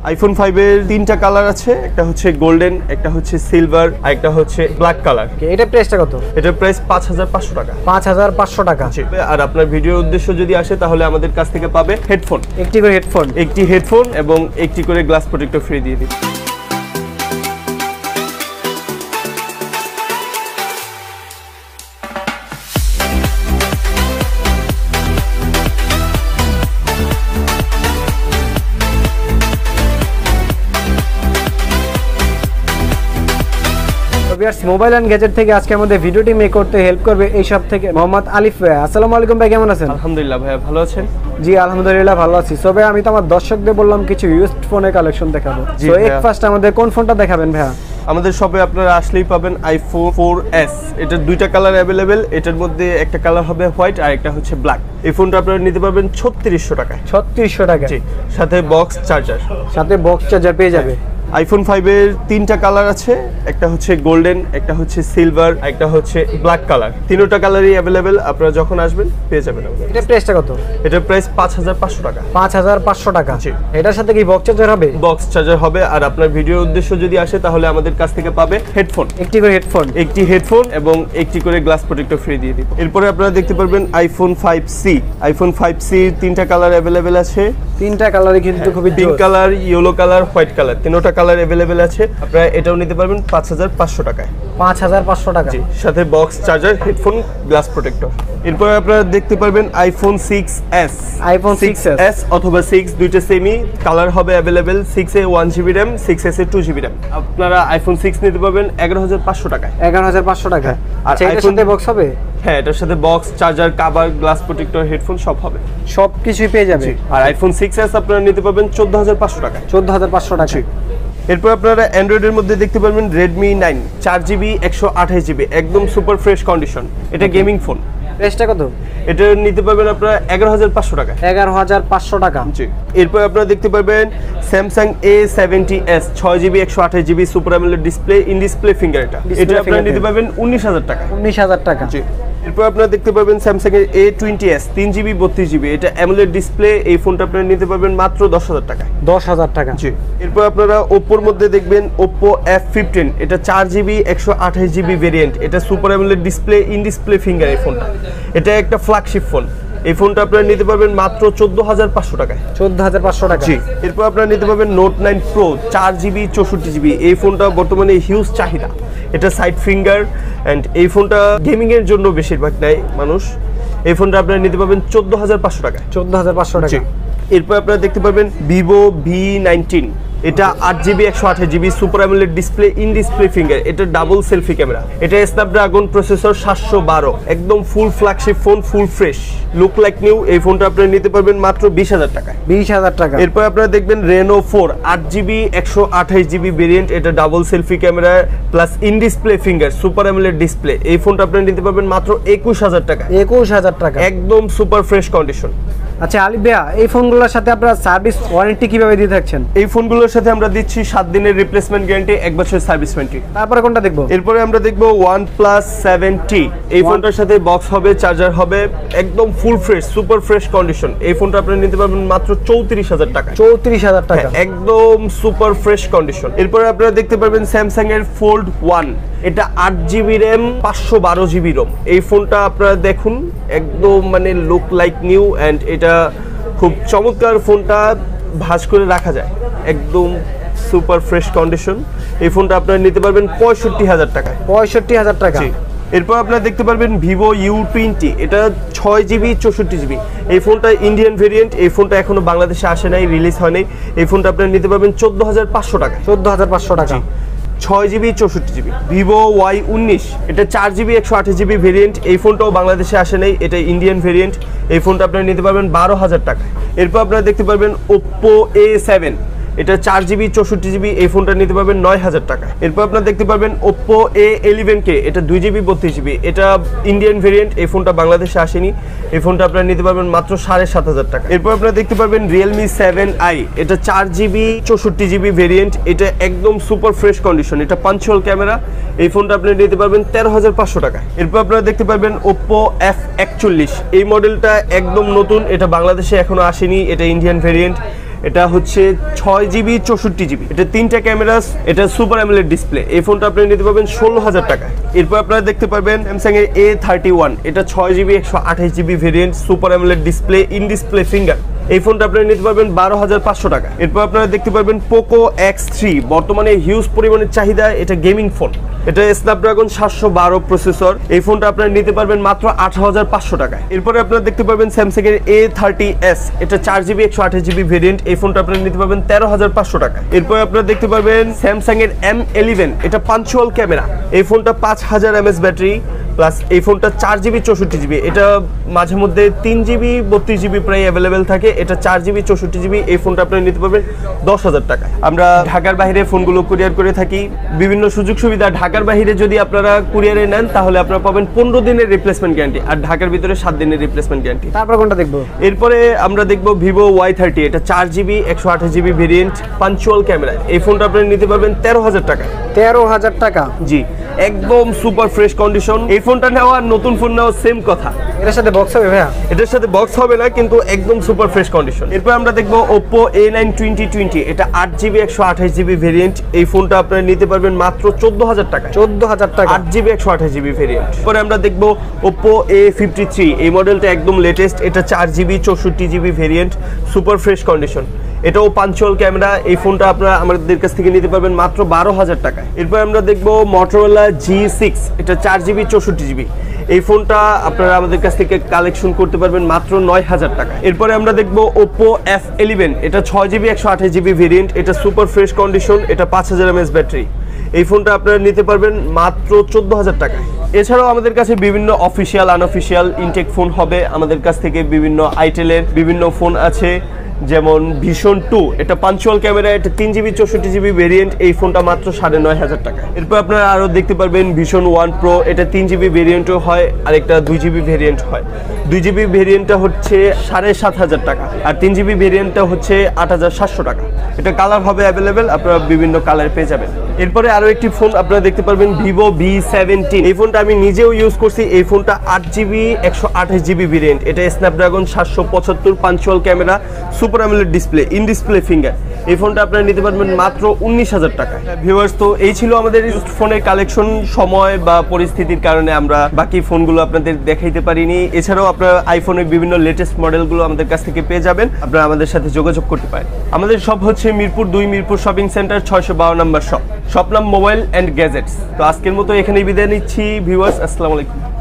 IPhone 5 এর তিনটা colour আছে, একটা হচ্ছে গোল্ডেন, একটা হচ্ছে সিলভার আর একটা হচ্ছে ব্ল্যাক কালার। এটা প্রাইসটা কত? এটার প্রাইস 5500 টাকা। 5500 টাকা। আর আপনার ভিডিওর উদ্দেশ্য যদি আসে তাহলে আমাদের কাছ থেকে পাবে হেডফোন, একটি হেডফোন এবং একটি করে গ্লাস প্রোটেক্টর ফ্রি দিয়ে দিই। মোবাইল এন্ড গ্যাজেট থেকে আজকে আমাদের ভিডিওটি মেক করতে হেল্প করবে এই সব থেকে মোহাম্মদ আলিফ ভাই। আসসালামু আলাইকুম ভাই, কেমন আছেন? আলহামদুলিল্লাহ ভাই, ভালো আছেন? জি আলহামদুলিল্লাহ ভালো আছি। সো ভাই আমি তো আমার দর্শকদের বললাম কিছু ইউজড ফোনের কালেকশন দেখাবো। সো ফার্স্ট আমাদের কোন ফোনটা দেখাবেন ভাইয়া? আমাদের শপে আপনারা আসলেই পাবেন আইফোন 4S। এটার দুইটা কালার অ্যাভেলেবেল, এটার মধ্যে একটা কালার হবে হোয়াইট আর একটা হচ্ছে ব্ল্যাক। এই ফোনটা আপনারা নিতে পারবেন 3600 টাকায়। 3600 টাকা, জি, সাথে বক্স চার্জার পেয়ে যাবে। আইফোন 5 এর তিনটা কালার আছে, একটা হচ্ছে গোল্ডেন, একটা হচ্ছে সিলভার, একটা হচ্ছে ব্ল্যাক কালার। তিনটা কালারই অ্যাভেলেবেল, আপনারা যখন আসবেন পেয়ে যাবেন। এটা প্রাইসটা কত? এটার প্রাইস 5500 টাকা। 5500 টাকা। জি। এটার সাথে কি বক্স চার্জার হবে? বক্স চার্জার হবে। আর আপনার ভিডিওর উদ্দেশ্য যদি আসে তাহলে আমাদের কাছ থেকে পাবে হেডফোন, একটি হেডফোন এবং একটি করে গ্লাস প্রোটেক্টর ফ্রি দিয়ে দিব। এরপরে আপনারা দেখতে পারবেন আইফোন 5C। আইফোন 5C তিনটা কালার অ্যাভেলেবেল আছে। তিনটা কালারই কিন্তু খুবই pink colour, yellow colour, white colour, তিনটা কালার অ্যাভেলেবেল আছে। আপনারা এটাও নিতে পারবেন 5500 টাকায়। 5500 টাকা, জি, সাথে box charger, headphone, glass protector. এরপর আপনারা দেখতে পারবেন আইফোন 6s অথবা 6, দুইটা সেমি কালার হবে অ্যাভেলেবেল। 6 এ 1GB RAM, 6s এ 2GB RAM। আপনারা আইফোন 6 নিতে পারবেন 11500 টাকায়। 11500 টাকা। আর এটার সাথে বক্স হবে? হ্যাঁ, এটার সাথে box charger, cover, glass protector, headphone সব হবে, সব কিছুই পেয়ে যাবে। আর আইফোন 6s আপনারা নিতে পারবেন 14500 টাকায়। 14500 টাকা। এরপর আপনারা অ্যান্ড্রয়েডের মধ্যে দেখতে পারবেন রেডমি 9, 4GB 128GB, একদম সুপার ফ্রেশ কন্ডিশন। এটা গেমিং ফোন। প্রাইসটা কত? এটা নিতে পারবেন আপনারা 11500 টাকা। 11500 টাকা। জি। এরপর আপনারা দেখতে পারবেন Samsung A70s, 6GB 128GB super AMOLED display, in display finger. এটা আপনারা নিতে পারবেন 19000 টাকা। 19000 টাকা। জি। এরপর আপনারা দেখতে পারবেন স্যামসাং এর A20s, 3GB 32GB, এটা অ্যামোলেড ডিসপ্লে। এই ফোনটা আপনারা নিতে পারবেন মাত্র 10000 টাকা। 10000 টাকা। জি। এরপর আপনারা ওপ্পোর মধ্যে দেখবেন Oppo F15, এটা 4GB 128GB ভেরিয়েন্ট, এটা super AMOLED display, in display finger. এই ফোনটা এটা একটা ফ্ল্যাগশিপ ফোন। এই ফোনটা আপনারা নিতে পারবেন মাত্র 14500 টাকায়। 14500 টাকা। জি। এরপর আপনারা নিতে পারবেন নোট 9 Pro, 4GB 64GB। এই ফোনটা বর্তমানে হিউজ চাহিদা। এটা সাইড ফিঙ্গার এন্ড এই ফোনটা গেমিং এর জন্য বেশিরভাগ নেয় মানুষ। এই ফোনটা আপনারা নিতে পারবেন 14500 টাকায়। 14500 টাকা। এরপর আপনারা দেখতে পারবেন Vivo V19, এটা 8GB 128GB super AMOLED display, in display finger. এটা ডাবল সেলফি ক্যামেরা। এটা স্ন্যাপড্রাগন প্রসেসর 712, একদম full flagship phone, full fresh, look like new. এই ফোনটা আপনারা নিতে পারবেন মাত্র 20000 টাকায়। 20000 টাকা। এরপর আপনারা দেখবেন Reno 4, 8GB 128GB ভেরিয়েন্ট, এটা double selfie camera plus in display finger, super AMOLED display. এই ফোনটা আপনারা নিতে পারবেন মাত্র 21000 টাকা। 21000 টাকা, একদম সুপার ফ্রেশ কন্ডিশন। আচ্ছা আলিফ ভাইয়া, এই ফোনগুলোর সাথে আপনারা সার্ভিস ওয়ারেন্টি কিভাবে দিয়ে থাকছেন? এই ফোনগুলোর সাথে আমরা দিচ্ছি 7 দিনের রিপ্লেসমেন্ট গ্যারান্টি, 1 বছরের সার্ভিস ওয়ারেন্টি। তারপরে কোনটা দেখবো? এরপরে আমরা দেখবো OnePlus 7T। এই ফোনটার সাথে বক্স হবে, চার্জার হবে, একদম full fresh, super fresh condition. এই ফোনটা আপনারা নিতে পারবেন মাত্র 34000 টাকা। 34000 টাকা, একদম সুপার ফ্রেশ কন্ডিশন। এরপরে আপনারা দেখতে পারবেন স্যামসাং এর Fold 1, এটা 8GB RAM, 512GB ROM। এই ফোনটা আপনারা দেখুন, একদম মানে লুক লাইক নিউ এন্ড এটা খুব চমৎকার। ফোনটা ভাঁজ করে রাখা যায়, একদম সুপার ফ্রেশ কন্ডিশন। এই ফোনটা আপনারা নিতে পারবেন 65000 টাকায়। 65000 টাকা। এরপর আপনারা দেখতে পারবেন Vivo U20, এটা 6GB 64GB। এই ফোনটা ইন্ডিয়ান ভেরিয়েন্ট। এই ফোনটা এখনো বাংলাদেশে আসে নাই, রিলিজ হয় নাই। এই ফোনটা আপনারা নিতে পারবেন 14500 টাকা। 14500 টাকা। 6GB 64GB। Vivo Y19, এটা 4GB 128GB ভেরিয়েন্ট। এই ফোনটাও বাংলাদেশে আসে নাই, এটা ইন্ডিয়ান ভেরিয়েন্ট। এই ফোনটা আপনারা নিতে পারবেন 12000 টাকা। এরপর আপনারা দেখতে পারবেন Oppo A7, এটা 4GB 64GB। এই ফোনটা নিতে পারবেন 9000 টাকা। এরপর আপনারা দেখতে পারবেন Oppo A11K, এটা 2GB 32GB, এটা ইন্ডিয়ান ভেরিয়েন্ট। এই ফোনটা বাংলাদেশে আসেনি। এই ফোনটা আপনারা নিতে পারবেন মাত্র 7500 টাকা। এরপর আপনারা দেখতে পারবেন Realme 7i, এটা 4GB 64GB ভেরিয়েন্ট, এটা একদম সুপার ফ্রেশ কন্ডিশন, এটা পাঞ্চুয়াল ক্যামেরা। এই ফোনটা আপনারা নিতে পারবেন 13500 টাকা। এরপর আপনারা দেখতে পারবেন Oppo F41, এই মডেলটা একদম নতুন, এটা বাংলাদেশে এখনো আসেনি, এটা ইন্ডিয়ান ভেরিয়েন্ট। এটা হচ্ছে 6GB 64GB, এটা 3টা ক্যামেরা, এটা সুপার অ্যামোলেড ডিসপ্লে। এই ফোনটা আপনি নিতে পারবেন 16,000 টাকায়। এরপর আপনারা দেখতে পারবেন স্যামসাং এর A31, এটা 6GB 128GB variant, super AMOLED display, in display finger. এই ফোনটা আপনারা নিতে পারবেন 12,500 টাকা। এরপর আপনারা দেখতে পারবেন পোকো X3, বর্তমানে হিউজ পরিমাণের চাহিদা, এটা গেমিং ফোন, এটা স্ন্যাপড্রাগন 712 প্রসেসর। এই ফোনটা আপনারা নিতে পারবেন মাত্র 18,500 টাকায়। এরপরে আপনারা দেখতে পারবেন স্যামসাং এর A30s, এটা 4GB 128GB ভেরিয়েন্ট। এই ফোনটা আপনারা নিতে পারবেন 13,500 টাকা। এরপরে আপনারা দেখতে পারবেন স্যামসাং এর M11, এটা পাঞ্চুয়াল ক্যামেরা। এই ফোনটা 5000 mAh ব্যাটারি প্লাস এই ফোনটা 4GB 64GB, এটা মাঝে মধ্যে 3GB 32GB প্রায় অ্যাভেলেবেল থাকে, এটা 4GB 64GB। এই ফোনটা আপনারা নিতে পারবেন 10,000 টাকায়। আমরা ঢাকার বাইরে ফোনগুলো কুরিয়ার করে থাকি, বিভিন্ন সুযোগ সুবিধা। ঢাকার বাইরে যদি আপনারা কুরিয়ারে নেন তাহলে আপনারা পাবেন 15 দিনের রিপ্লেসমেন্ট গ্যারান্টি, আর ঢাকার ভিতরে 7 দিনের রিপ্লেসমেন্ট গ্যারান্টি। তারপর কোনটা দেখবো? এরপরে আমরা দেখবো ভিভো Y30, এটা 4GB 128GB variant, punctual camera. এই ফোনটা আপনারা নিতে পারবেন 13,000 টাকায়। 13,000 টাকা? জি, একদম সুপার ফ্রেশ কন্ডিশন। এই ফোনটা নেওয়া আর নতুন ফোন নেওয়া সেম কথা। এটার সাথে বক্স হবে ভাইয়া? এটার সাথে বক্স হবে না, কিন্তু একদম সুপার ফ্রেশ কন্ডিশন। এরপর আমরা দেখবো Oppo A9 2020, এটা 8GB 128GB ভেরিয়েন্ট। এই ফোনটা আপনারা নিতে পারবেন মাত্র 14,000 টাকা। 14,000 টাকা, 8GB 128GB ভেরিয়েন্ট। পরে আমরা দেখবো Oppo A53, এই মডেলটা একদম লেটেস্ট, এটা 4GB 64GB variant, super fresh condition, এটাও পাঞ্চুয়াল ক্যামেরা। এই ফোনটা আপনারা আমাদের কাছ থেকে নিতে পারবেন মাত্র 12,000 টাকায়। এরপর আমরা দেখবো Motorola G6, এটা 4GB 64GB। এই ফোনটা আপনারা আমাদের কাছ থেকে কালেকশন করতে পারবেন মাত্র 9,000 টাকা। এরপরে আমরা দেখবো Oppo F11, এটা 6GB 128GB ভেরিয়েন্ট, এটা সুপার ফ্রেশ কন্ডিশন, এটা 5000 mAh ব্যাটারি। এই ফোনটা আপনারা নিতে পারবেন মাত্র 14,000 টাকায়। এছাড়াও আমাদের কাছে বিভিন্ন অফিসিয়াল আনঅফিসিয়াল ইনটেক ফোন হবে। আমাদের কাছ থেকে বিভিন্ন আইটেলের বিভিন্ন ফোন আছে, যেমন Vision-2, এটা পাঞ্চুয়াল ক্যামেরা, এটা 3GB 64GB ভেরিয়েন্ট। এই ফোনটা মাত্র 9,500 টাকা। এরপর আপনারা আরও দেখতে পারবেন Vision-1 Pro, এটা 3GB ভেরিয়েন্টও হয়, আর একটা 2GB ভেরিয়েন্ট হয়। 2GB ভেরিয়েন্টটা হচ্ছে 7,500 টাকা, আর 3GB ভেরিয়েন্টটা হচ্ছে 8,700 টাকা। এটা কালার হবে অ্যাভেলেবেল, আপনারা বিভিন্ন কালার পেয়ে যাবেন। এরপরে আরও একটি ফোন আপনারা দেখতে পারবেন Vivo V17, এই ফোনটা আমি নিজেও ইউজ করছি। এই ফোনটা 8GB 128GB ভেরিয়েন্ট, এটা Snapdragon 775 punch hole camera, super AMOLED display, in display finger. এই ফোনটা আপনারা নিতে পারবেন মাত্র 19,000 টাকায়। ভিউয়ার্স, তো এই ছিল আমাদের ফোনের কালেকশন। সময় বা পরিস্থিতির কারণে আমরা বাকি ফোনগুলো আপনাদের দেখাইতে পারিনি। এছাড়াও আপনারা আইফোনের বিভিন্ন লেটেস্ট মডেলগুলো আমাদের কাছ থেকে পেয়ে যাবেন, আপনারা আমাদের সাথে যোগাযোগ করতে পারেন। আমাদের শপ হচ্ছে মিরপুর 2, মিরপুর শপিং সেন্টার, 652 নম্বর শপ নাম মোবাইল অ্যান্ড গ্যাজেটস। তো আজকের মতো এখানেই বিদায় নিচ্ছি ভিউয়ার্স, আসসালামু আলাইকুম।